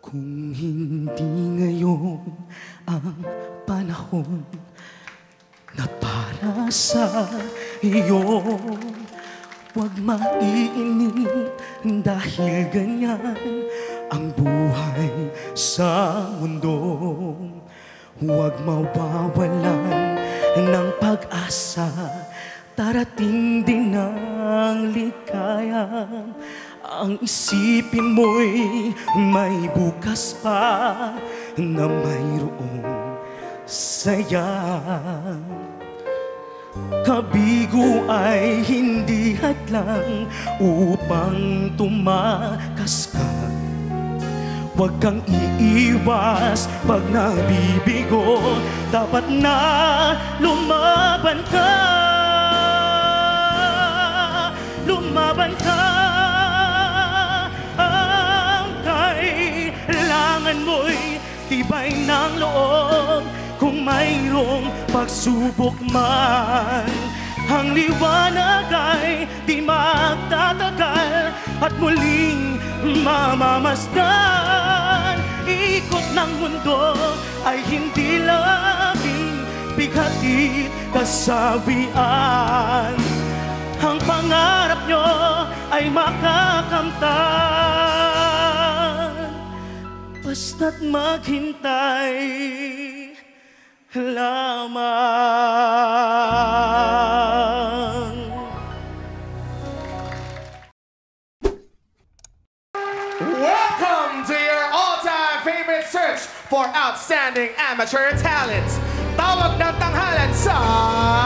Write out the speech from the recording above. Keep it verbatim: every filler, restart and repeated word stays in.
Kung hindi ngayon ang panahon na para sa iyo, huwag maiinip dahil ganyan ang buhay sa mundo. Huwag mawawalan ng pag-asa, darating din ang ligaya. Ang isipin mo'y may bukas pa na mayroong saya. Kabigo ay hindi hadlang upang tumakas ka. Huwag kang iiwas pag nabibigo, dapat na lumaban ka. Lumaban ka. Ang kailangan mo'y tibay ng loob. Kung mayroong pagsubok man, ang liwanag ay di magtatagal at muling mamamasdan. Ikot ng mundo ay hindi laging bigatit kasawian. Ang pangarap nyo ay makakamtan, basta't maghintay lamang. Welcome to your all-time favorite search for outstanding amateur talents. Tawag ng tanghalan sa